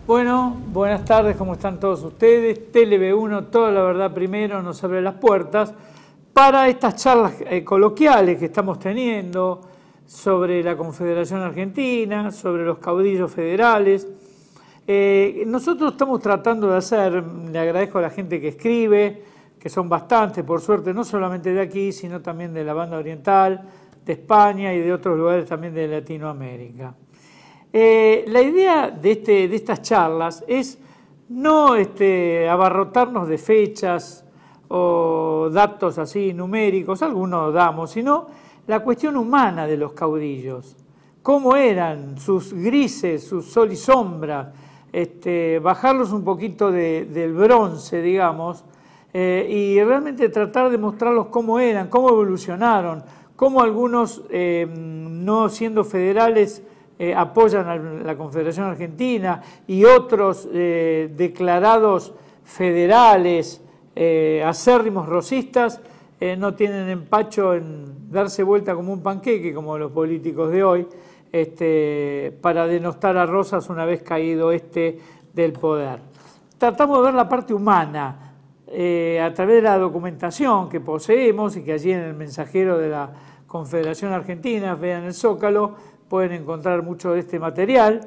Bueno, buenas tardes, ¿cómo están todos ustedes? TLB1, Toda la Verdad Primero, nos abre las puertas para estas charlas coloquiales que estamos teniendo sobre la Confederación Argentina, sobre los caudillos federales. Nosotros estamos tratando de hacer, le agradezco a la gente que escribe, que son bastantes, por suerte, no solamente de aquí, sino también de la banda oriental, de España y de otros lugares también de Latinoamérica. La idea de estas charlas es no abarrotarnos de fechas o datos así numéricos, algunos damos, sino la cuestión humana de los caudillos, cómo eran sus grises, sus sol y sombra, bajarlos un poquito del bronce, digamos, y realmente tratar de mostrarlos cómo eran, cómo evolucionaron, cómo algunos, no siendo federales, apoyan a la Confederación Argentina y otros declarados federales, acérrimos rosistas, no tienen empacho en darse vuelta como un panqueque, como los políticos de hoy, para denostar a Rosas una vez caído del poder. Tratamos de ver la parte humana a través de la documentación que poseemos y que allí en el mensajero de la Confederación Argentina, vean el Zócalo, pueden encontrar mucho de este material.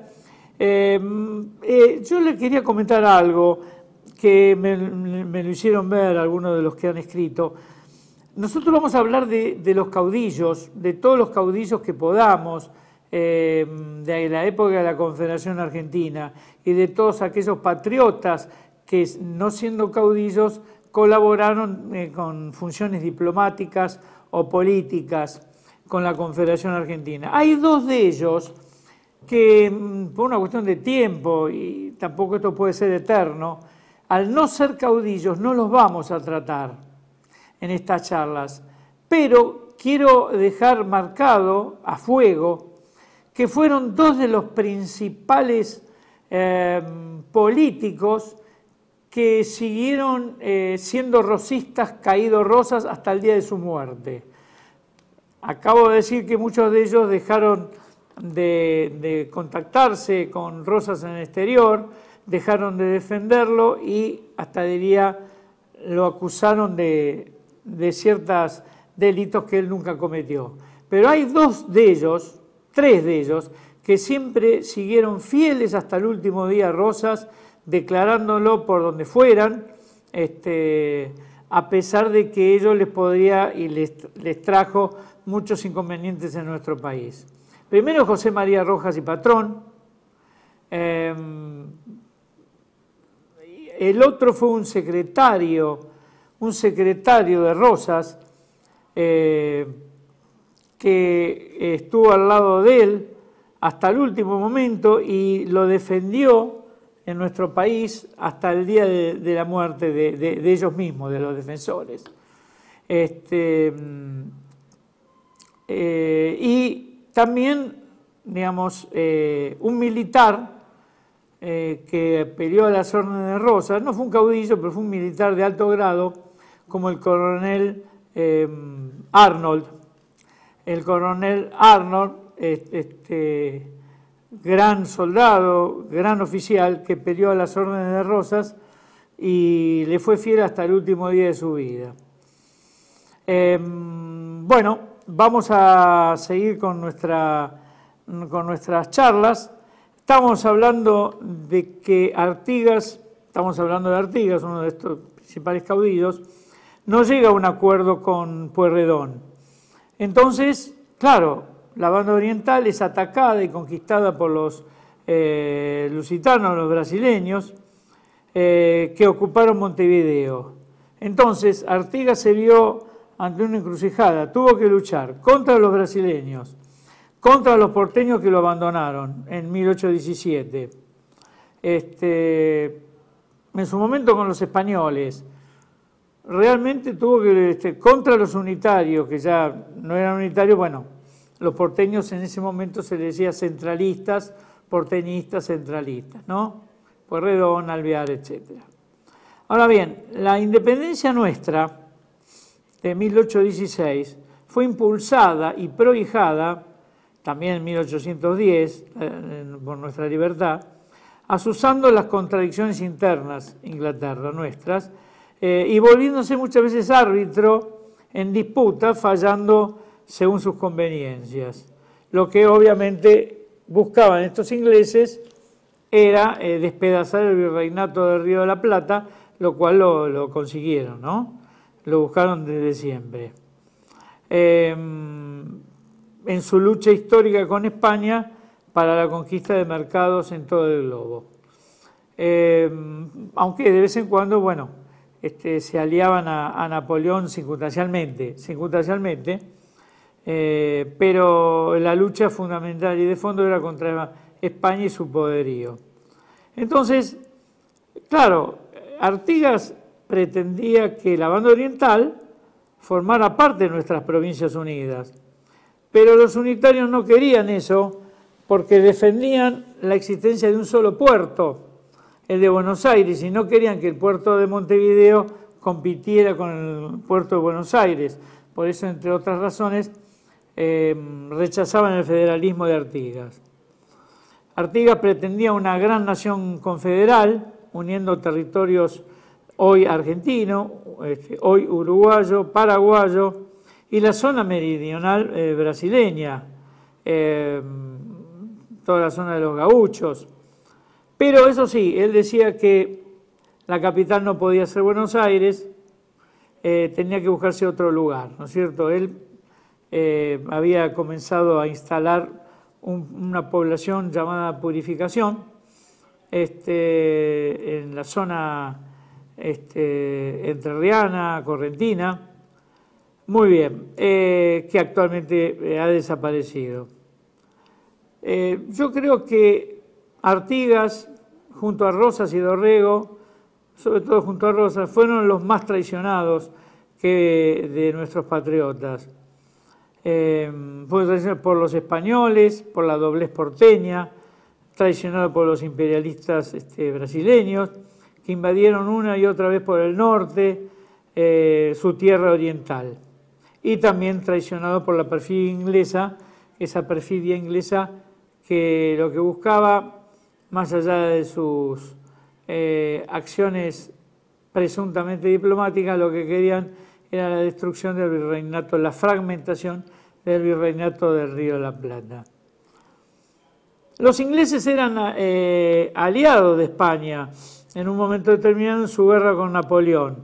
Yo les quería comentar algo que me lo hicieron ver algunos de los que han escrito. Nosotros vamos a hablar de los caudillos, de todos los caudillos que podamos, de la época de la Confederación Argentina y de todos aquellos patriotas que, no siendo caudillos, colaboraron con funciones diplomáticas o políticas con la Confederación Argentina. Hay dos de ellos que, por una cuestión de tiempo, y tampoco esto puede ser eterno, al no ser caudillos no los vamos a tratar en estas charlas, pero quiero dejar marcado a fuego que fueron dos de los principales políticos que siguieron siendo rosistas, caídos Rosas, hasta el día de su muerte. Acabo de decir que muchos de ellos dejaron de contactarse con Rosas en el exterior, dejaron de defenderlo y hasta diría lo acusaron de ciertos delitos que él nunca cometió. Pero hay tres de ellos, que siempre siguieron fieles hasta el último día a Rosas, declarándolo por donde fueran, a pesar de que ello les podría y les trajo muchos inconvenientes en nuestro país. Primero José María Rojas y Patrón, el otro fue un secretario de Rosas, que estuvo al lado de él hasta el último momento y lo defendió en nuestro país hasta el día de la muerte de ellos mismos, de los defensores. Y también, digamos, un militar que peleó a las órdenes de Rosas, no fue un caudillo, pero fue un militar de alto grado, como el coronel Arnold. El coronel Arnold, gran soldado, gran oficial, que peleó a las órdenes de Rosas y le fue fiel hasta el último día de su vida. Bueno, vamos a seguir con nuestras charlas. Estamos hablando de Artigas, uno de estos principales caudillos, no llega a un acuerdo con Pueyrredón. Entonces, claro, la banda oriental es atacada y conquistada por los lusitanos, los brasileños, que ocuparon Montevideo. Entonces, Artigas se vio ante una encrucijada, tuvo que luchar contra los brasileños, contra los porteños que lo abandonaron en 1817, en su momento con los españoles, realmente tuvo que, contra los unitarios, que ya no eran unitarios, bueno, los porteños en ese momento se les decía centralistas, porteñistas, centralistas, ¿no? Pueyrredón, Alvear, etc. Ahora bien, la independencia nuestra de 1816 fue impulsada y prohijada, también en 1810, por nuestra libertad, asusando las contradicciones internas, Inglaterra, nuestras, y volviéndose muchas veces árbitro en disputas, fallando según sus conveniencias. Lo que obviamente buscaban estos ingleses era despedazar el virreinato del Río de la Plata, lo cual lo consiguieron, ¿no? Lo buscaron desde siempre. En su lucha histórica con España para la conquista de mercados en todo el globo. Aunque de vez en cuando, bueno, se aliaban a Napoleón circunstancialmente, pero la lucha fundamental y de fondo era contra España y su poderío. Entonces, claro, Artigas pretendía que la banda oriental formara parte de nuestras provincias unidas, pero los unitarios no querían eso porque defendían la existencia de un solo puerto, el de Buenos Aires, y no querían que el puerto de Montevideo compitiera con el puerto de Buenos Aires. Por eso, entre otras razones, rechazaban el federalismo de Artigas. Artigas pretendía una gran nación confederal, uniendo territorios hoy argentino, hoy uruguayo, paraguayo, y la zona meridional brasileña, toda la zona de los gauchos. Pero eso sí, él decía que la capital no podía ser Buenos Aires, tenía que buscarse otro lugar, ¿no es cierto? Él había comenzado a instalar una población llamada Purificación en la zona entrerriana, correntina, muy bien, que actualmente ha desaparecido. Yo creo que Artigas, junto a Rosas y Dorrego, sobre todo junto a Rosas, fueron los más traicionados de nuestros patriotas. Fue traicionado por los españoles, por la doblez porteña, traicionado por los imperialistas brasileños, que invadieron una y otra vez por el norte su tierra oriental. Y también traicionado por la perfidia inglesa, esa perfidia inglesa que lo que buscaba, más allá de sus acciones presuntamente diplomáticas, lo que querían era la destrucción del virreinato, la fragmentación del virreinato del Río de la Plata. Los ingleses eran aliados de España en un momento determinado en su guerra con Napoleón,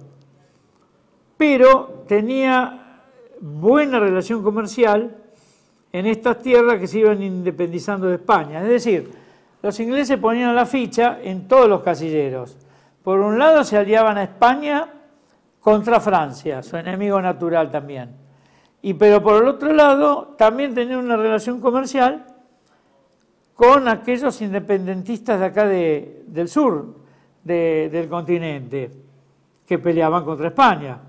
pero tenía buena relación comercial en estas tierras que se iban independizando de España. Es decir, los ingleses ponían la ficha en todos los casilleros. Por un lado se aliaban a España contra Francia, su enemigo natural también. Pero por el otro lado también tenían una relación comercial con aquellos independentistas de acá del sur del continente que peleaban contra España.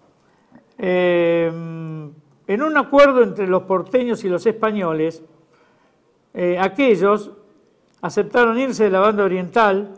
En un acuerdo entre los porteños y los españoles, aquellos aceptaron irse de la banda oriental,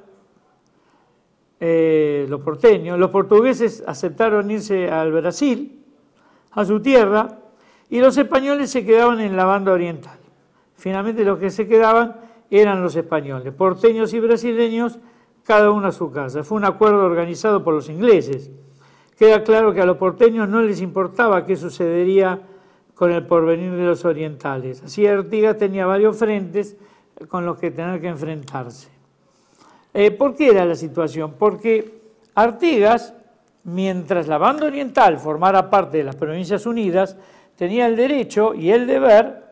los porteños, los portugueses aceptaron irse al Brasil, a su tierra, y los españoles se quedaban en la banda oriental. Finalmente los que se quedaban eran los españoles, porteños y brasileños, cada uno a su casa. Fue un acuerdo organizado por los ingleses. Queda claro que a los porteños no les importaba qué sucedería con el porvenir de los orientales. Así Artigas tenía varios frentes con los que tener que enfrentarse. ¿Por qué era la situación? Porque Artigas, mientras la banda oriental formara parte de las Provincias Unidas, tenía el derecho y el deber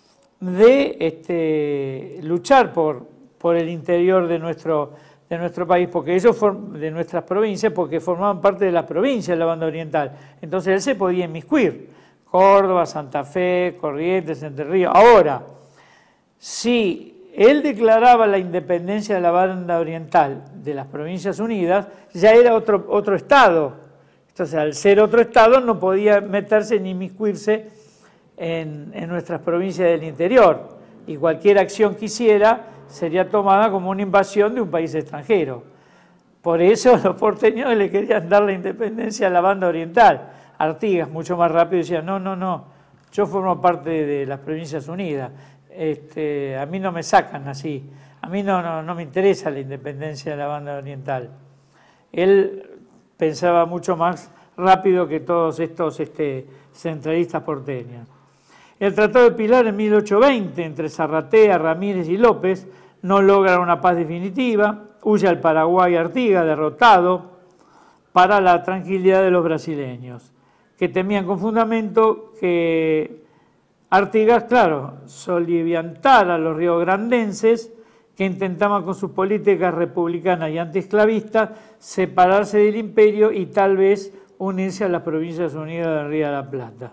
de luchar por el interior de nuestro país, porque ellos de nuestras provincias, porque formaban parte de la provincia de la banda oriental. Entonces él se podía inmiscuir. Córdoba, Santa Fe, Corrientes, Entre Ríos. Ahora, si él declaraba la independencia de la banda oriental de las Provincias Unidas, ya era otro Estado. Entonces, al ser otro Estado, no podía meterse ni inmiscuirse en nuestras provincias del interior. Y cualquier acción que hiciera sería tomada como una invasión de un país extranjero. Por eso los porteños le querían dar la independencia a la banda oriental. Artigas, mucho más rápido, decía, no, yo formo parte de las Provincias Unidas, a mí no me sacan así. a mí no me interesa la independencia de la banda oriental. Él pensaba mucho más rápido que todos estos centralistas porteños. El Tratado de Pilar en 1820 entre Zarratea, Ramírez y López no logra una paz definitiva, huye al Paraguay Artigas, derrotado, para la tranquilidad de los brasileños, que temían con fundamento que Artigas, claro, soliviantara a los riograndenses que intentaban con sus políticas republicanas y antiesclavistas separarse del imperio y tal vez unirse a las Provincias Unidas del Río de la Plata.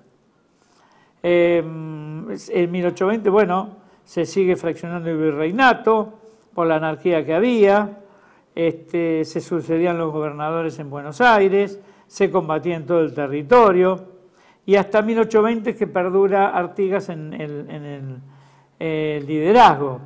En 1820, bueno, se sigue fraccionando el virreinato por la anarquía que había, se sucedían los gobernadores en Buenos Aires, se combatía en todo el territorio, y hasta 1820 es que perdura Artigas en el liderazgo.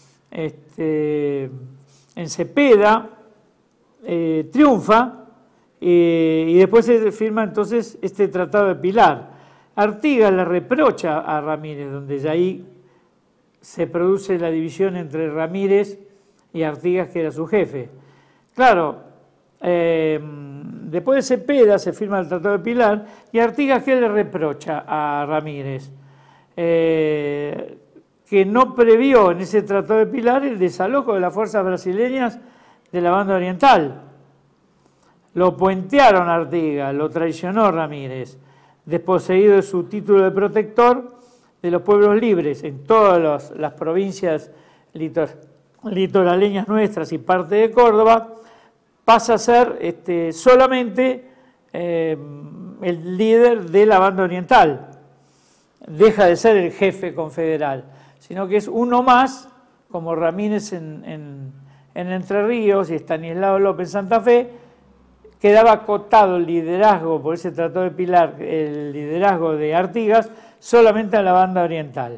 En Cepeda triunfa y después se firma entonces este Tratado de Pilar. Artigas le reprocha a Ramírez, donde ya ahí se produce la división entre Ramírez y Artigas, que era su jefe. Claro, después de Cepeda se firma el Tratado de Pilar y Artigas, ¿qué le reprocha a Ramírez? Que no previó en ese Tratado de Pilar el desalojo de las fuerzas brasileñas de la banda oriental. Lo puentearon a Artigas, lo traicionó Ramírez, desposeído de su título de protector de los pueblos libres en todas las provincias litoraleñas nuestras y parte de Córdoba, pasa a ser solamente el líder de la banda oriental. Deja de ser el jefe confederal, sino que es uno más, como Ramírez en Entre Ríos y Estanislao López en Santa Fe. Quedaba acotado el liderazgo, por ese Tratado de Pilar, el liderazgo de Artigas, solamente a la banda oriental.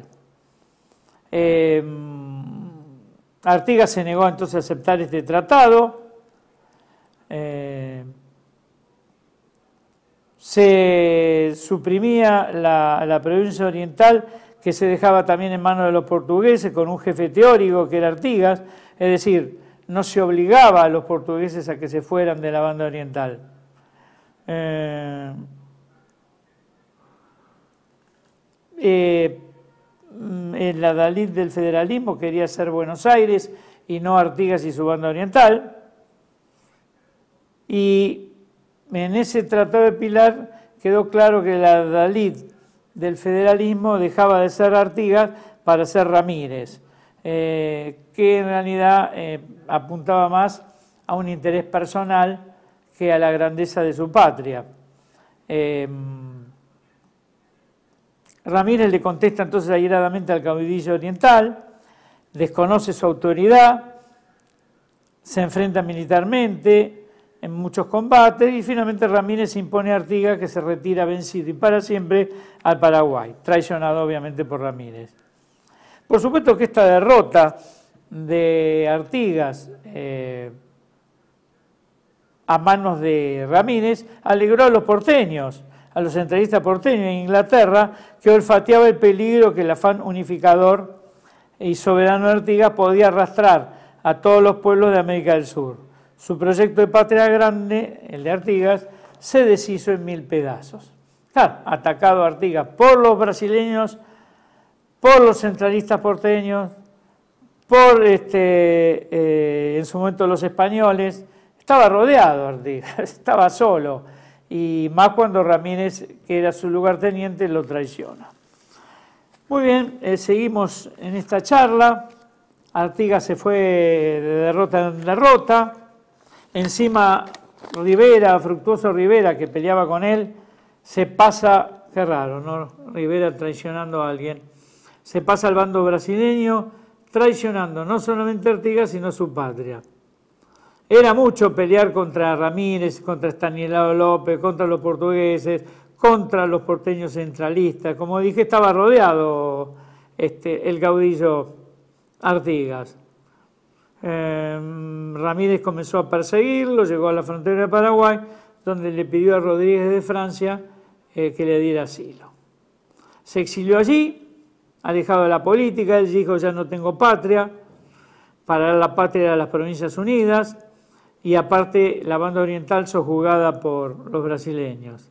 Artigas se negó entonces a aceptar este tratado. Se suprimía la provincia oriental, que se dejaba también en manos de los portugueses, con un jefe teórico que era Artigas, es decir, no se obligaba a los portugueses a que se fueran de la banda oriental. El adalid del federalismo quería ser Buenos Aires y no Artigas y su banda oriental. Y en ese Tratado de Pilar quedó claro que el adalid del federalismo dejaba de ser Artigas para ser Ramírez, que en realidad apuntaba más a un interés personal que a la grandeza de su patria. Ramírez le contesta entonces airadamente al caudillo oriental, desconoce su autoridad, se enfrenta militarmente en muchos combates y finalmente Ramírez impone a Artigas, que se retira vencido y para siempre al Paraguay, traicionado obviamente por Ramírez. Por supuesto que esta derrota de Artigas a manos de Ramírez alegró a los porteños, a los centralistas porteños en Inglaterra, que olfateaba el peligro que el afán unificador y soberano de Artigas podía arrastrar a todos los pueblos de América del Sur. Su proyecto de patria grande, el de Artigas, se deshizo en 1000 pedazos. Claro, atacado Artigas por los brasileños, por los centralistas porteños, por en su momento los españoles. Estaba rodeado Artigas, estaba solo, y más cuando Ramírez, que era su lugarteniente, lo traiciona. Muy bien, seguimos en esta charla. Artigas se fue de derrota en derrota. Encima Rivera, Fructuoso Rivera, que peleaba con él, se pasa, qué raro, ¿no? Rivera traicionando a alguien. Se pasa al bando brasileño, traicionando no solamente a Artigas, sino a su patria. Era mucho pelear contra Ramírez, contra Estanislao López, contra los portugueses, contra los porteños centralistas. Como dije, estaba rodeado el caudillo Artigas. Ramírez comenzó a perseguirlo, llegó a la frontera de Paraguay, donde le pidió a Rodríguez de Francia que le diera asilo. Se exilió allí, alejado de la política, él dijo: ya no tengo patria, para la patria de las Provincias Unidas, y aparte la banda oriental sojuzgada por los brasileños.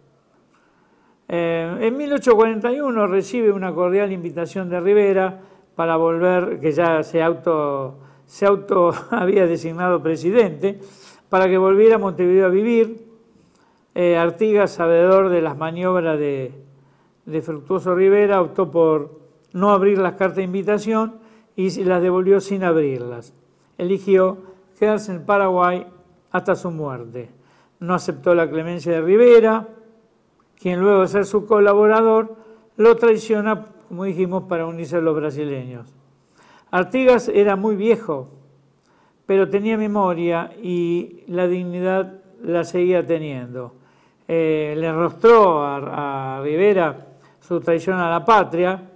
En 1841 recibe una cordial invitación de Rivera para volver, que ya se auto había designado presidente, para que volviera a Montevideo a vivir. Artigas, sabedor de las maniobras de Fructuoso Rivera, optó por no abrir las cartas de invitación y las devolvió sin abrirlas. Eligió quedarse en Paraguay hasta su muerte. No aceptó la clemencia de Rivera, quien luego de ser su colaborador lo traiciona, como dijimos, para unirse a los brasileños. Artigas era muy viejo, pero tenía memoria y la dignidad la seguía teniendo. Le rostró a Rivera su traición a la patria,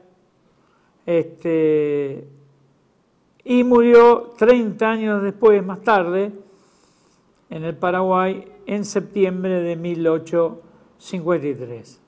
y murió 30 años después, más tarde, en el Paraguay, en septiembre de 1853.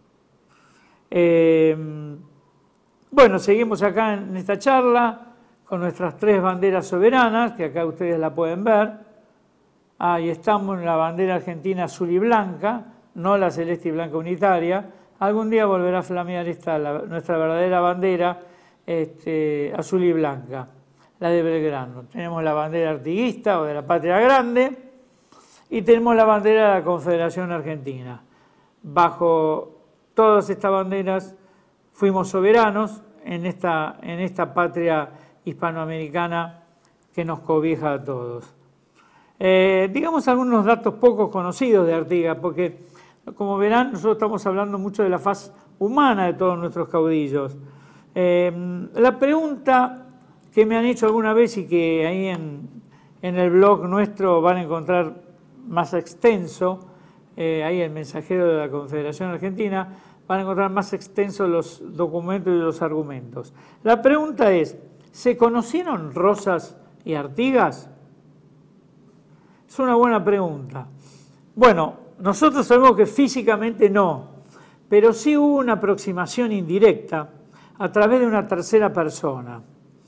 Bueno, seguimos acá en esta charla con nuestras 3 banderas soberanas, que acá ustedes la pueden ver. Ahí estamos en la bandera argentina azul y blanca, no la celeste y blanca unitaria. Algún día volverá a flamear nuestra verdadera bandera azul y blanca, la de Belgrano. Tenemos la bandera artiguista o de la Patria Grande y tenemos la bandera de la Confederación Argentina. Bajo todas estas banderas fuimos soberanos en esta patria hispanoamericana que nos cobija a todos. Digamos algunos datos poco conocidos de Artigas, porque como verán nosotros estamos hablando mucho de la faz humana de todos nuestros caudillos. La pregunta que me han hecho alguna vez y que ahí en el blog nuestro van a encontrar más extenso, ahí el mensajero de la Confederación Argentina, van a encontrar más extensos los documentos y los argumentos. La pregunta es, ¿se conocieron Rosas y Artigas? Es una buena pregunta. Bueno, nosotros sabemos que físicamente no, pero sí hubo una aproximación indirecta a través de una tercera persona.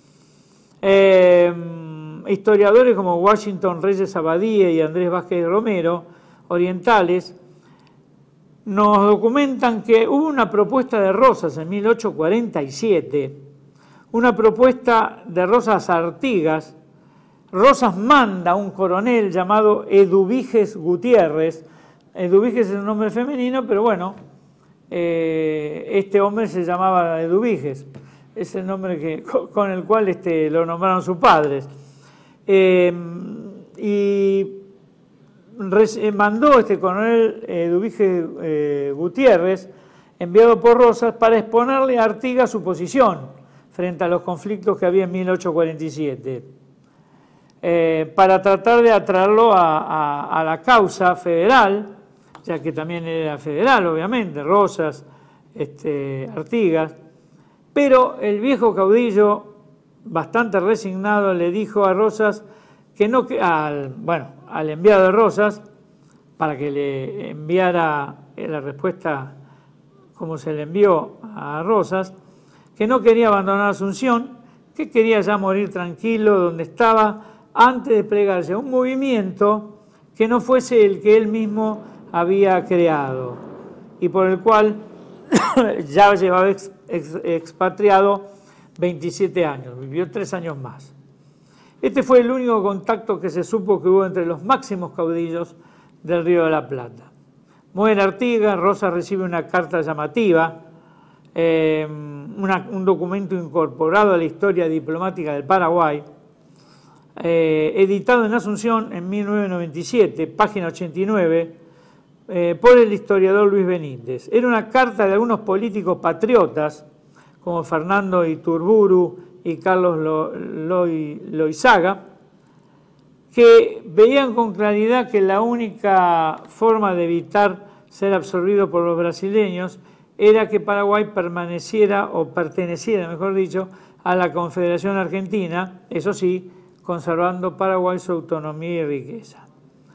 Historiadores como Washington Reyes Abadía y Andrés Vázquez Romero, orientales, nos documentan que hubo una propuesta de Rosas en 1847, una propuesta de Rosas a Artigas. Rosas manda a un coronel llamado Eduviges Gutiérrez. Eduviges es un nombre femenino, pero bueno, este hombre se llamaba Eduviges. Es el nombre con el cual lo nombraron sus padres. Y mandó este coronel Eduviges Gutiérrez, enviado por Rosas, para exponerle a Artigas su posición frente a los conflictos que había en 1847. Para tratar de atraerlo a la causa federal, ya que también era federal, obviamente, Rosas, Artigas, pero el viejo caudillo, bastante resignado, le dijo a Rosas que no, al enviado de Rosas, para que le enviara la respuesta como se le envió a Rosas, que no quería abandonar Asunción, que quería ya morir tranquilo donde estaba, antes de plegarse a un movimiento que no fuese el que él mismo había creado y por el cual ya llevaba expatriado 27 años, vivió 3 años más. Este fue el único contacto que se supo que hubo entre los máximos caudillos del Río de la Plata. Muere Artigas, Rosas recibe una carta llamativa, un documento incorporado a la historia diplomática del Paraguay, editado en Asunción en 1997, página 89, por el historiador Luis Benítez. Era una carta de algunos políticos patriotas, como Fernando Iturburu y Carlos Loizaga, que veían con claridad que la única forma de evitar ser absorbido por los brasileños era que Paraguay perteneciera, mejor dicho, a la Confederación Argentina, eso sí, conservando Paraguay su autonomía y riqueza.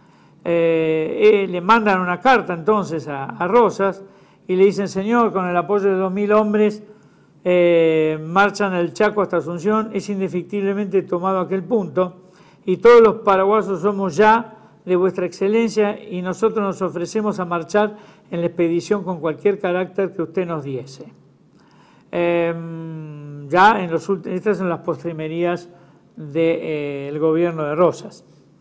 Le mandan una carta entonces a Rosas y le dicen: señor, con el apoyo de 2000 hombres marchan al Chaco hasta Asunción, es indefectiblemente tomado aquel punto, y todos los paraguayos somos ya de vuestra excelencia, y nosotros nos ofrecemos a marchar en la expedición con cualquier carácter que usted nos diese. Ya estas son las postrimerías del gobierno de Rosas.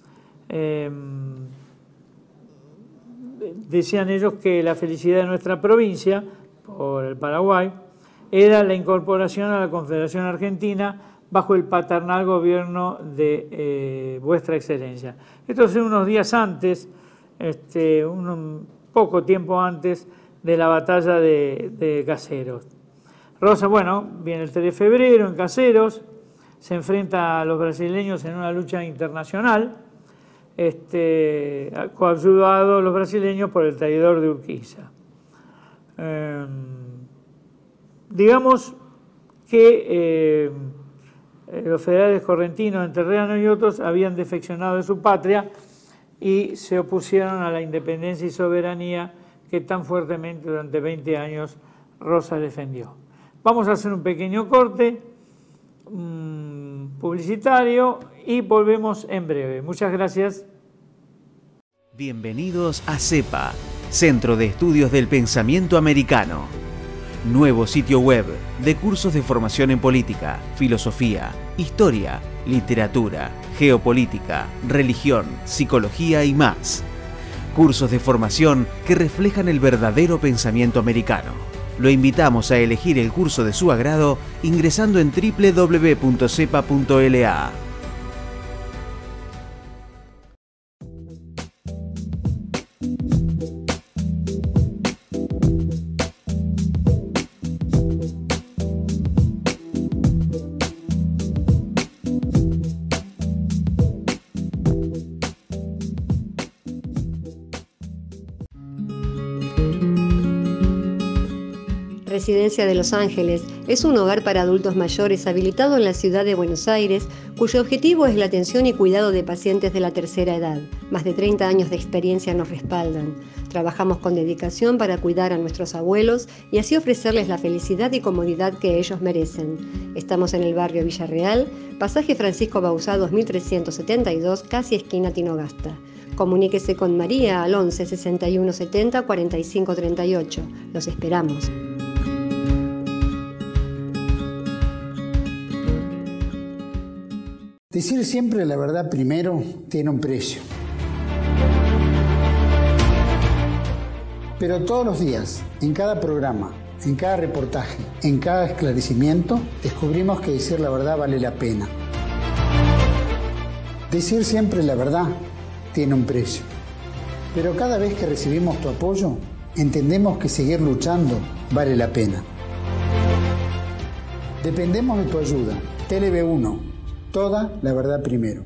Decían ellos que la felicidad de nuestra provincia, por el Paraguay, era la incorporación a la Confederación Argentina bajo el paternal gobierno de vuestra excelencia. Esto es unos días antes, un poco tiempo antes de la batalla de Caseros. Rosas, bueno, viene el 3 de febrero en Caseros, se enfrenta a los brasileños en una lucha internacional, coayudados los brasileños por el traidor de Urquiza. Digamos que los federales correntinos, entrerrianos y otros habían defeccionado de su patria y se opusieron a la independencia y soberanía que tan fuertemente durante 20 años Rosas defendió. Vamos a hacer un pequeño corte publicitario y volvemos en breve. Muchas gracias. Bienvenidos a CEPA, Centro de Estudios del Pensamiento Americano. Nuevo sitio web de cursos de formación en política, filosofía, historia, literatura, geopolítica, religión, psicología y más. Cursos de formación que reflejan el verdadero pensamiento americano. Lo invitamos a elegir el curso de su agrado ingresando en www.cepa.la. Residencia de Los Ángeles es un hogar para adultos mayores habilitado en la ciudad de Buenos Aires, cuyo objetivo es la atención y cuidado de pacientes de la tercera edad. Más de 30 años de experiencia nos respaldan. Trabajamos con dedicación para cuidar a nuestros abuelos y así ofrecerles la felicidad y comodidad que ellos merecen. Estamos en el barrio Villarreal, pasaje Francisco Bauzá 2372, casi esquina Tinogasta. Comuníquese con María al 11 61 70 45 38. Los esperamos. Decir siempre la verdad primero tiene un precio. Pero todos los días, en cada programa, en cada reportaje, en cada esclarecimiento, descubrimos que decir la verdad vale la pena. Decir siempre la verdad tiene un precio. Pero cada vez que recibimos tu apoyo, entendemos que seguir luchando vale la pena. Dependemos de tu ayuda. TLB1. Toda la verdad primero.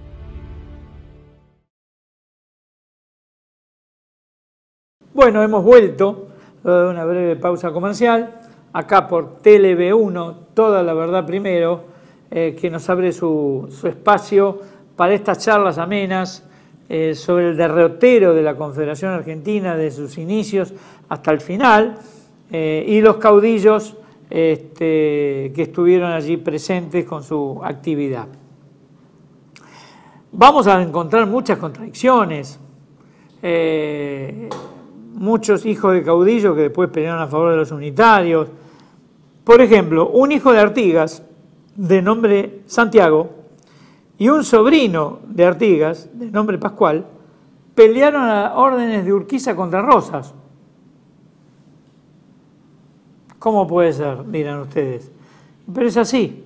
Bueno, hemos vuelto luego de una breve pausa comercial, acá por TLB1, Toda la verdad primero, que nos abre su espacio para estas charlas amenas sobre el derrotero de la Confederación Argentina, de sus inicios hasta el final, y los caudillos que estuvieron allí presentes con su actividad. Vamos a encontrar muchas contradicciones, muchos hijos de caudillos que después pelearon a favor de los unitarios. Por ejemplo, un hijo de Artigas, de nombre Santiago, y un sobrino de Artigas, de nombre Pascual, pelearon a órdenes de Urquiza contra Rosas. ¿Cómo puede ser? Dirán ustedes. Pero es así.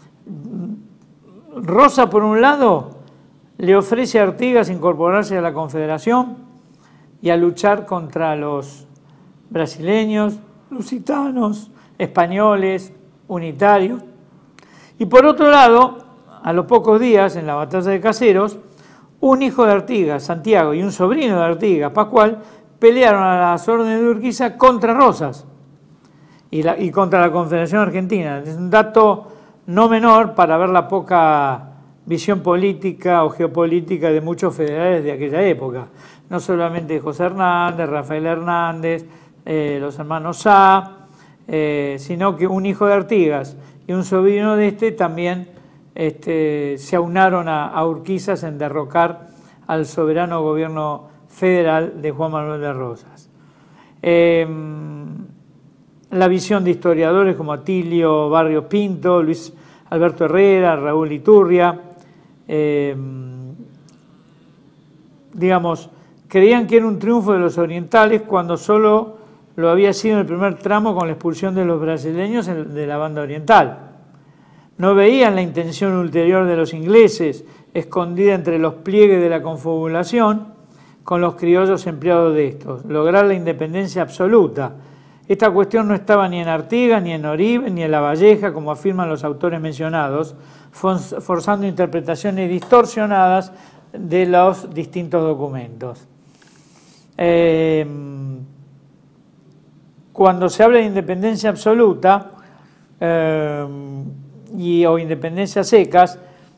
Rosa, por un lado, le ofrece a Artigas incorporarse a la Confederación y a luchar contra los brasileños, lusitanos, españoles, unitarios. Y por otro lado, a los pocos días, en la batalla de Caseros, un hijo de Artigas, Santiago, y un sobrino de Artigas, Pascual, pelearon a las órdenes de Urquiza contra Rosas y contra la Confederación Argentina. Es un dato no menor para ver la poca visión política o geopolítica de muchos federales de aquella época. No solamente José Hernández, Rafael Hernández, los hermanos Sá, sino que un hijo de Artigas y un sobrino de este también se aunaron a Urquizas en derrocar al soberano gobierno federal de Juan Manuel de Rosas. La visión de historiadores como Atilio Barrios Pinto, Luis Alberto Herrera, Raúl Iturria, digamos, creían que era un triunfo de los orientales cuando solo lo había sido en el primer tramo con la expulsión de los brasileños de la banda oriental. No veían la intención ulterior de los ingleses, escondida entre los pliegues de la confabulación, con los criollos empleados de estos, lograr la independencia absoluta. Esta cuestión no estaba ni en Artigas, ni en Oribe, ni en Lavalleja, como afirman los autores mencionados, forzando interpretaciones distorsionadas de los distintos documentos. Cuando se habla de independencia absoluta o independencia secas,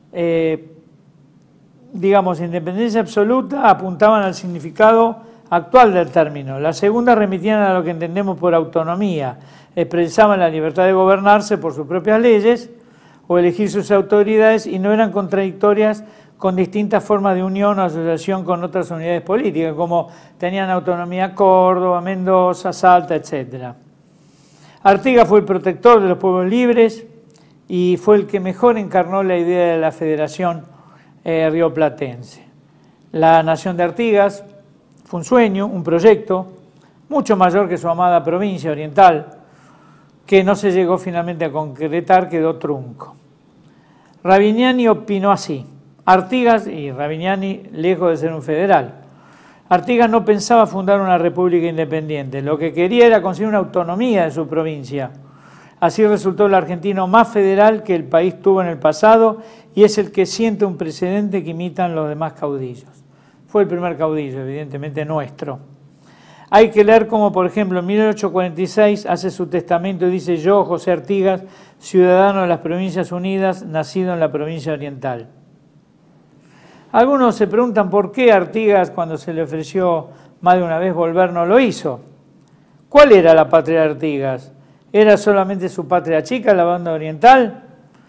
digamos, independencia absoluta apuntaban al significado actual del término. La segunda remitían a lo que entendemos por autonomía, expresaban la libertad de gobernarse por sus propias leyes o elegir sus autoridades y no eran contradictorias con distintas formas de unión o asociación con otras unidades políticas, como tenían autonomía Córdoba, Mendoza, Salta, etc. Artigas fue el protector de los pueblos libres y fue el que mejor encarnó la idea de la federación rioplatense. La nación de Artigas fue un sueño, un proyecto, mucho mayor que su amada provincia oriental, que no se llegó finalmente a concretar, quedó trunco. Ravignani opinó así: Artigas, y Ravignani lejos de ser un federal, Artigas no pensaba fundar una república independiente, lo que quería era conseguir una autonomía de su provincia. Así resultó el argentino más federal que el país tuvo en el pasado y es el que siente un precedente que imitan los demás caudillos. Fue el primer caudillo, evidentemente nuestro. Hay que leer como, por ejemplo, en 1846 hace su testamento y dice: yo, José Artigas, ciudadano de las Provincias Unidas, nacido en la provincia oriental. Algunos se preguntan por qué Artigas, cuando se le ofreció más de una vez volver, no lo hizo. ¿Cuál era la patria de Artigas? ¿Era solamente su patria chica, la banda oriental?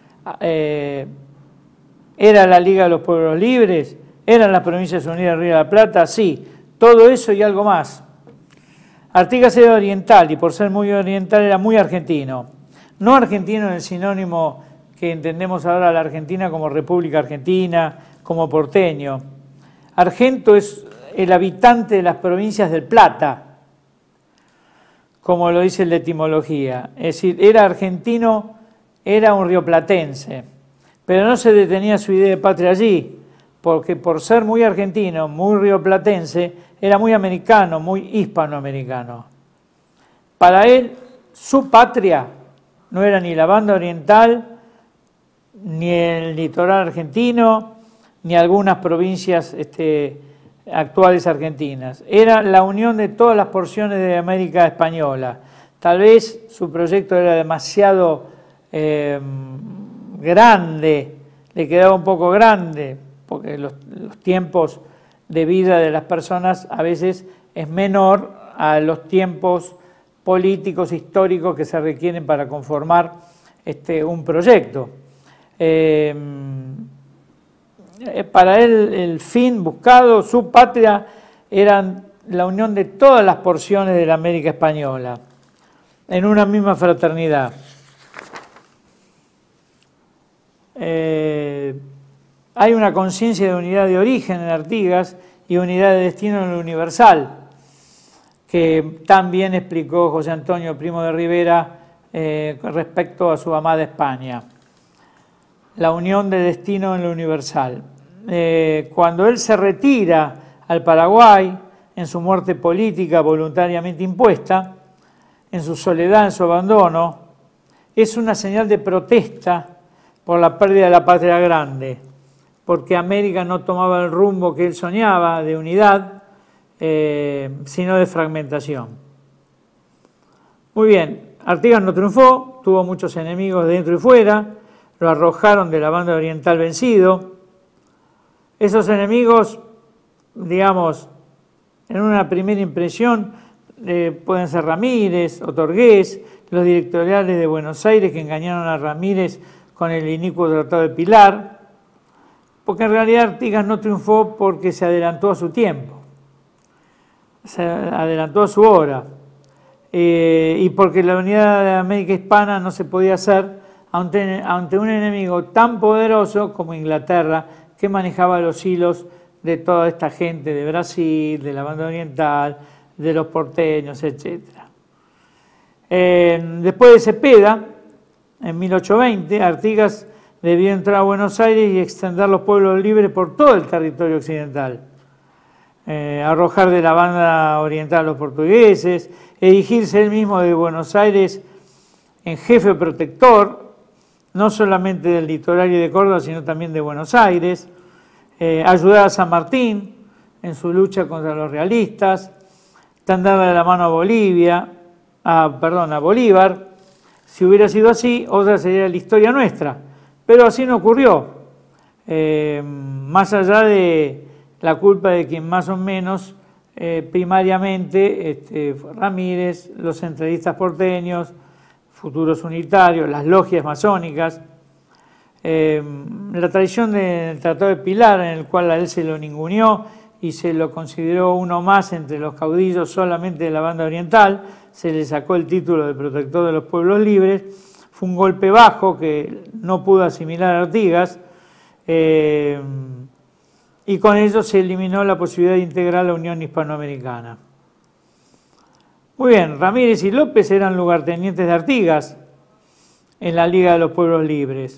¿Era la Liga de los Pueblos Libres? ¿Eran las Provincias Unidas de Río de la Plata? Sí, todo eso y algo más. Artigas era oriental y por ser muy oriental era muy argentino. No argentino en el sinónimo que entendemos ahora la Argentina como República Argentina, como porteño. Argento es el habitante de las provincias del Plata, como lo dice la etimología. Es decir, era argentino, era un rioplatense, pero no se detenía su idea de patria allí, porque por ser muy argentino, muy rioplatense, era muy americano, muy hispanoamericano. Para él, su patria no era ni la banda oriental, ni el litoral argentino, ni algunas provincias actuales argentinas. Era la unión de todas las porciones de América española. Tal vez su proyecto era demasiado grande, le quedaba un poco grande, porque los tiempos de vida de las personas a veces es menor a los tiempos políticos, históricos que se requieren para conformar un proyecto. Para él el fin buscado, su patria, era la unión de todas las porciones de la América española en una misma fraternidad. Hay una conciencia de unidad de origen en Artigas y unidad de destino en lo universal, que también explicó José Antonio Primo de Rivera respecto a su amada España. La unión de destino en lo universal. Cuando él se retira al Paraguay, en su muerte política voluntariamente impuesta, en su soledad, en su abandono, es una señal de protesta por la pérdida de la patria grande, porque América no tomaba el rumbo que él soñaba de unidad, sino de fragmentación. Muy bien, Artigas no triunfó, tuvo muchos enemigos dentro y fuera, lo arrojaron de la banda oriental vencido. Esos enemigos, digamos, en una primera impresión, pueden ser Ramírez, Otorgués, los directoriales de Buenos Aires que engañaron a Ramírez con el inicuo Tratado de Pilar, porque en realidad Artigas no triunfó porque se adelantó a su tiempo, se adelantó a su hora, y porque la unidad de América Hispana no se podía hacer ante un enemigo tan poderoso como Inglaterra, que manejaba los hilos de toda esta gente de Brasil, de la banda oriental, de los porteños, etc. Después de Cepeda, en 1820, Artigas debió entrar a Buenos Aires y extender los pueblos libres por todo el territorio occidental, arrojar de la banda oriental a los portugueses, erigirse él mismo de Buenos Aires en jefe protector, no solamente del litoral y de Córdoba, sino también de Buenos Aires, ayudar a San Martín en su lucha contra los realistas, tenderle la mano a Bolívar. Si hubiera sido así, otra sería la historia nuestra, pero así no ocurrió. Más allá de la culpa de quien más o menos, primariamente, Ramírez, los centralistas porteños, futuros unitarios, las logias masónicas, la traición del Tratado de Pilar, en el cual a él se lo ninguneó y se lo consideró uno más entre los caudillos solamente de la banda oriental, se le sacó el título de protector de los pueblos libres, fue un golpe bajo que no pudo asimilar Artigas, y con ello se eliminó la posibilidad de integrar la Unión Hispanoamericana. Muy bien, Ramírez y López eran lugartenientes de Artigas en la Liga de los Pueblos Libres.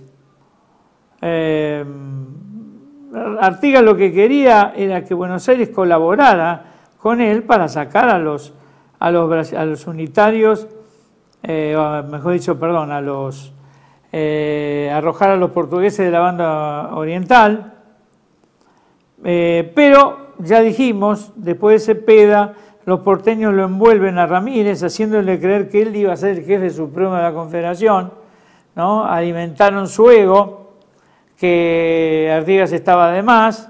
Artigas lo que quería era que Buenos Aires colaborara con él para sacar a los unitarios, mejor dicho, perdón, arrojar a los portugueses de la banda oriental, pero ya dijimos, después de Cepeda, los porteños lo envuelven a Ramírez, haciéndole creer que él iba a ser el jefe supremo de la Confederación, ¿no? Alimentaron su ego, que Artigas estaba de más,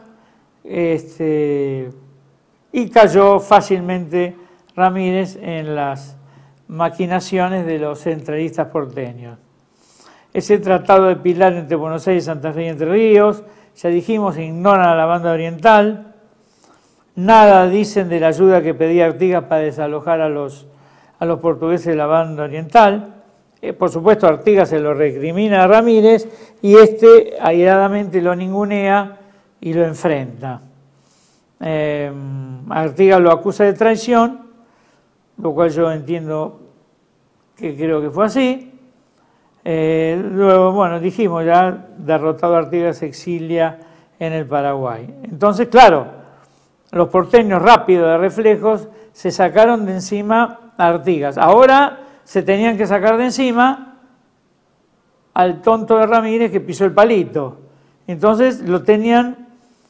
y cayó fácilmente Ramírez en las maquinaciones de los centralistas porteños. Ese Tratado de Pilar entre Buenos Aires, Santa Fe y Entre Ríos, ya dijimos, ignoran a la banda oriental, nada dicen de la ayuda que pedía Artigas para desalojar a los portugueses de la banda oriental. Por supuesto, Artigas se lo recrimina a Ramírez y airadamente lo ningunea y lo enfrenta. Artigas lo acusa de traición, lo cual yo entiendo que creo que fue así. Luego, bueno, dijimos ya, derrotado Artigas se exilia en el Paraguay. Entonces, claro, los porteños rápidos de reflejos se sacaron de encima a Artigas. Ahora se tenían que sacar de encima al tonto de Ramírez que pisó el palito. Entonces lo tenían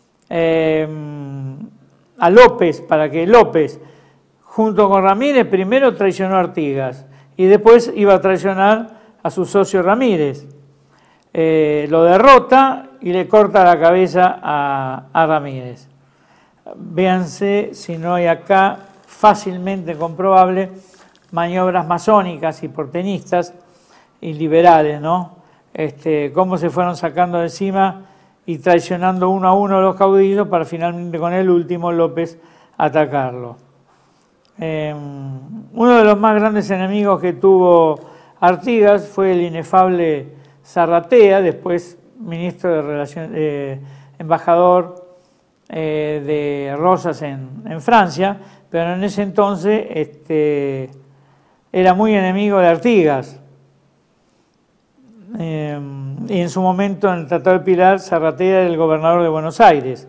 a López, para que López, junto con Ramírez, primero traicionó a Artigas y después iba a traicionar a su socio Ramírez. Lo derrota y le corta la cabeza a Ramírez. Véanse si no hay acá, fácilmente comprobable, maniobras masónicas y porteñistas y liberales, ¿no? Cómo se fueron sacando de encima y traicionando uno a uno a los caudillos para finalmente con el último, López, atacarlo. Uno de los más grandes enemigos que tuvo Artigas fue el inefable Zarratea, después ministro de Relaciones, embajador de Rosas en Francia, pero en ese entonces era muy enemigo de Artigas. Y en su momento, en el Tratado de Pilar, Zarratea era el gobernador de Buenos Aires.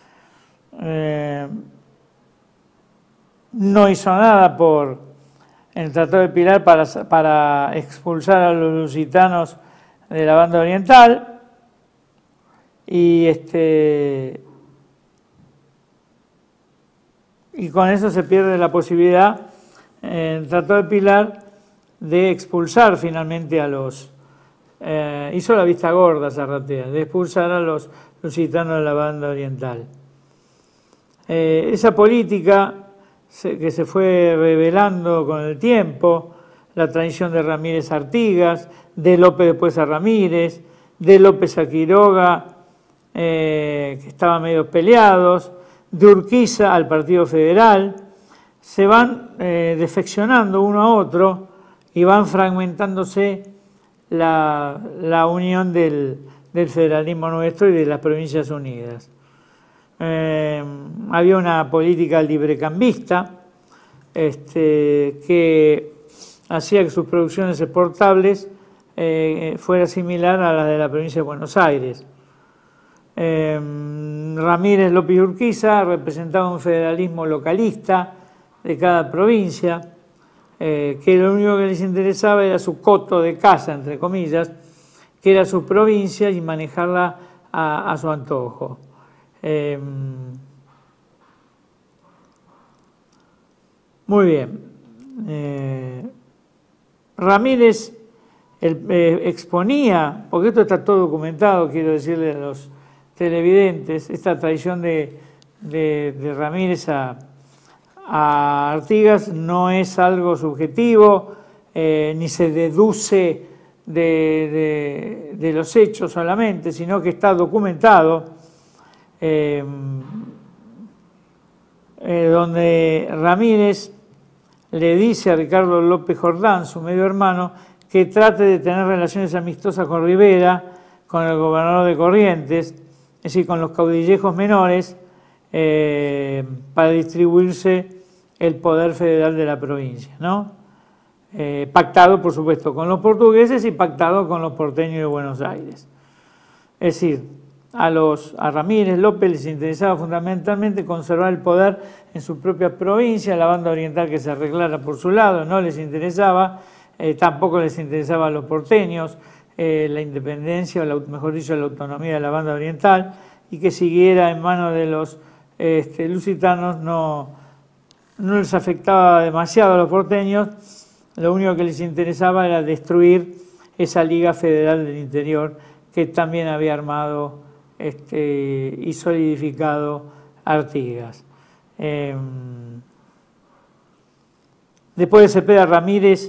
No hizo nada en el Tratado de Pilar para expulsar a los lusitanos de la banda oriental, y con eso se pierde la posibilidad en el Tratado de Pilar de expulsar finalmente a los... hizo la vista gorda Zarratea, de expulsar a los lusitanos de la banda oriental. Esa política que se fue revelando con el tiempo, la traición de Ramírez a Artigas, de López después a Ramírez, de López a Quiroga, que estaban medio peleados, de Urquiza al Partido Federal. Se van defeccionando uno a otro y van fragmentándose la unión del federalismo nuestro y de las Provincias Unidas. Había una política librecambista que hacía que sus producciones exportables fuera similar a las de la provincia de Buenos Aires. Ramírez, López y Urquiza representaban un federalismo localista de cada provincia, que lo único que les interesaba era su coto de casa, entre comillas, que era su provincia, y manejarla a su antojo. Muy bien. Ramírez exponía, porque esto está todo documentado, quiero decirle a los televidentes, esta traición de Ramírez a Artigas no es algo subjetivo, ni se deduce de los hechos solamente, sino que está documentado, donde Ramírez le dice a Ricardo López Jordán, su medio hermano, que trate de tener relaciones amistosas con Rivera, con el gobernador de Corrientes, es decir, con los caudillejos menores, para distribuirse el poder federal de la provincia, ¿no? Pactado, por supuesto, con los portugueses y pactado con los porteños de Buenos Aires. Es decir, a Ramírez López les interesaba fundamentalmente conservar el poder en su propia provincia, la banda oriental que se arreglara por su lado, no les interesaba, tampoco les interesaba a los porteños la independencia, o mejor dicho, la autonomía de la banda oriental, y que siguiera en manos de los lusitanos no les afectaba demasiado a los porteños. Lo único que les interesaba era destruir esa Liga Federal del Interior que también había armado y solidificado Artigas. Después de Cepeda, Ramírez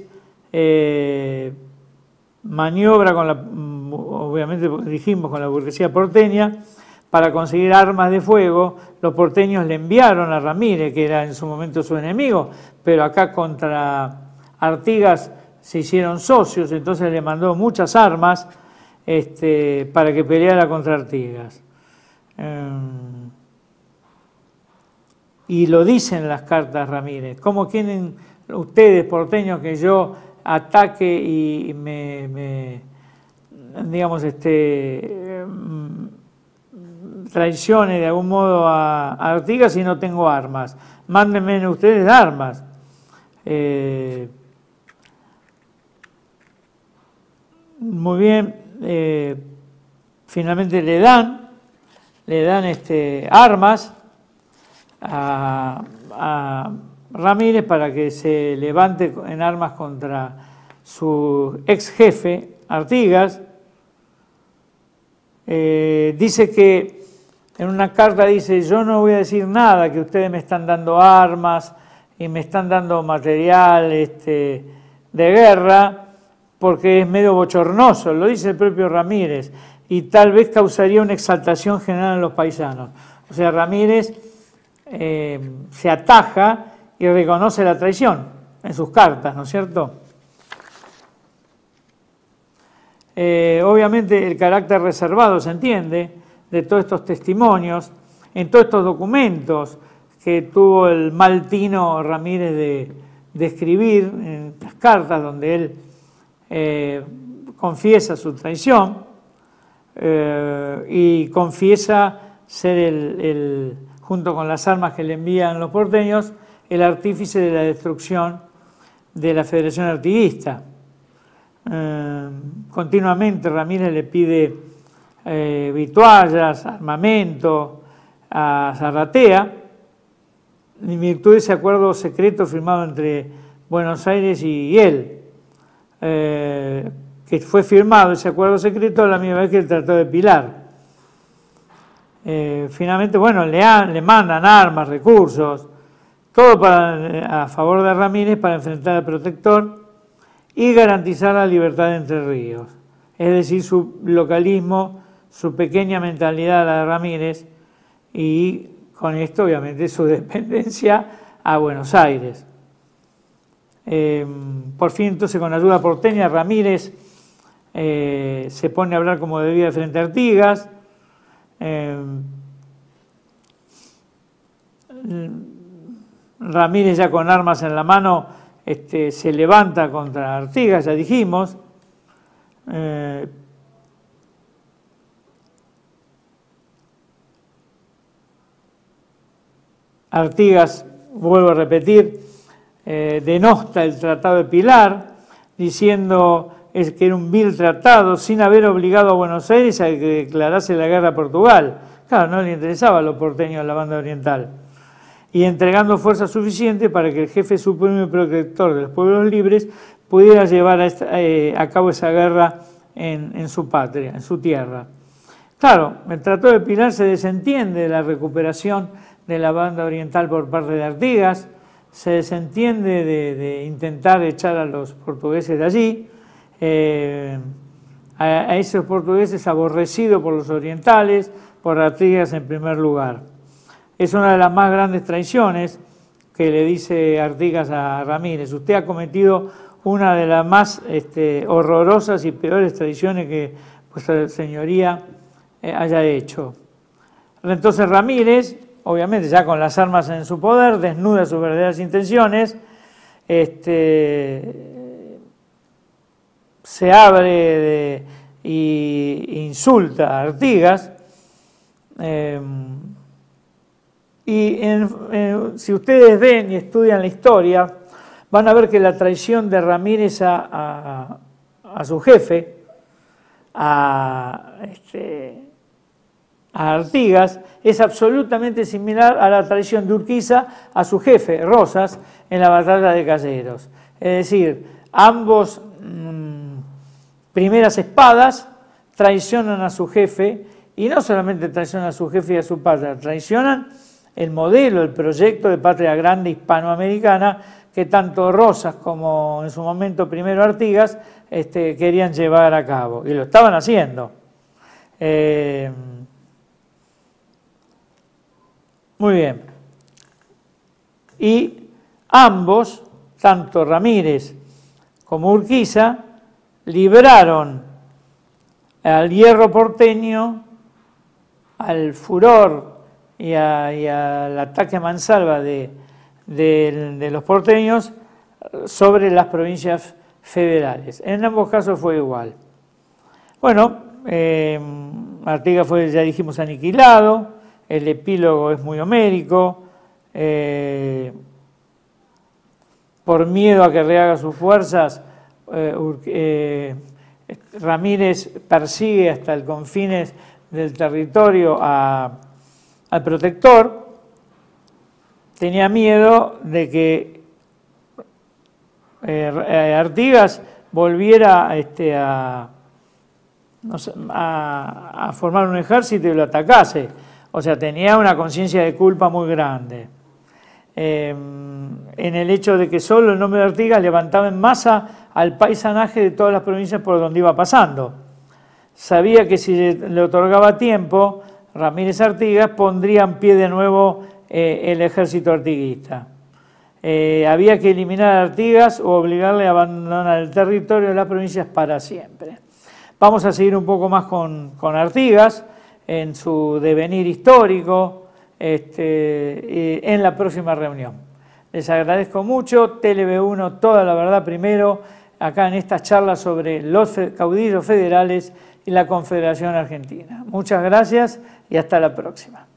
maniobra obviamente dijimos, con la burguesía porteña para conseguir armas de fuego. Los porteños le enviaron a Ramírez, que era en su momento su enemigo, pero acá contra Artigas se hicieron socios, entonces le mandó muchas armas para que peleara contra Artigas. Y lo dicen las cartas Ramírez: ¿cómo quieren ustedes, porteños, que yo ataque y traicione de algún modo a Artigas si no tengo armas? Mándenme ustedes armas. Muy bien, finalmente le dan armas a Ramírez para que se levante en armas contra su ex jefe, Artigas. Dice que en una carta dice: yo no voy a decir nada, que ustedes me están dando armas y me están dando material de guerra, porque es medio bochornoso, lo dice el propio Ramírez, y tal vez causaría una exaltación general en los paisanos. O sea, Ramírez se ataja y reconoce la traición en sus cartas, ¿no es cierto? Obviamente el carácter reservado, se entiende, de todos estos testimonios, en todos estos documentos que tuvo el mal tino Ramírez de escribir en las cartas, donde él confiesa su traición y confiesa ser junto con las armas que le envían los porteños, el artífice de la destrucción de la Federación Artiguista. Continuamente Ramírez le pide vituallas, armamento a Zarratea, en virtud de ese acuerdo secreto firmado entre Buenos Aires y él, que fue firmado ese acuerdo secreto a la misma vez que el Tratado de Pilar. Finalmente, bueno, le mandan armas, recursos, todo a favor de Ramírez para enfrentar al protector, y garantizar la libertad de Entre Ríos. Es decir, su localismo, su pequeña mentalidad, la de Ramírez, y con esto obviamente su dependencia a Buenos Aires. Por fin, entonces, con ayuda porteña, Ramírez se pone a hablar como debía frente a Artigas. Ramírez, ya con armas en la mano, se levanta contra Artigas, ya dijimos. Artigas, vuelvo a repetir, denosta el Tratado de Pilar, diciendo que era un vil tratado, sin haber obligado a Buenos Aires a que declarase la guerra a Portugal. Claro, no le interesaba a los porteños de la banda oriental. Y entregando fuerza suficiente para que el jefe supremo y protector de los pueblos libres pudiera llevar a cabo esa guerra en su patria, en su tierra. Claro, el Tratado de Pilar se desentiende de la recuperación de la banda oriental por parte de Artigas, se desentiende de intentar echar a los portugueses de allí, a esos portugueses aborrecidos por los orientales, por Artigas en primer lugar. Es una de las más grandes traiciones que le dice Artigas a Ramírez. Usted ha cometido una de las más horrorosas y peores traiciones que vuestra señoría haya hecho. Entonces Ramírez, obviamente ya con las armas en su poder, desnuda sus verdaderas intenciones, se abre y insulta a Artigas. Si ustedes ven y estudian la historia, van a ver que la traición de Ramírez a su jefe, a Artigas, es absolutamente similar a la traición de Urquiza a su jefe, Rosas, en la batalla de Caseros. Es decir, ambos primeras espadas traicionan a su jefe, y no solamente traicionan a su jefe y a su patria, traicionan el modelo, el proyecto de patria grande hispanoamericana que tanto Rosas como en su momento primero Artigas querían llevar a cabo, y lo estaban haciendo. Muy bien. Y ambos, tanto Ramírez como Urquiza, libraron al hierro porteño, al furor y al ataque a mansalva de los porteños sobre las provincias federales. En ambos casos fue igual. Bueno, Artigas fue, ya dijimos, aniquilado. El epílogo es muy homérico. Por miedo a que rehaga sus fuerzas, Ramírez persigue hasta el confines del territorio al protector. Tenía miedo de que Artigas volviera a formar un ejército y lo atacase. O sea, tenía una conciencia de culpa muy grande. En el hecho de que solo el nombre de Artigas levantaba en masa al paisanaje de todas las provincias por donde iba pasando. Sabía que si le otorgaba tiempo, Ramírez Artigas pondría en pie de nuevo el ejército artiguista. Había que eliminar a Artigas o obligarle a abandonar el territorio de las provincias para siempre. Vamos a seguir un poco más con Artigas en su devenir histórico en la próxima reunión. Les agradezco mucho. TLV1, toda la verdad primero, acá en esta charla sobre los caudillos federales y la Confederación Argentina. Muchas gracias y hasta la próxima.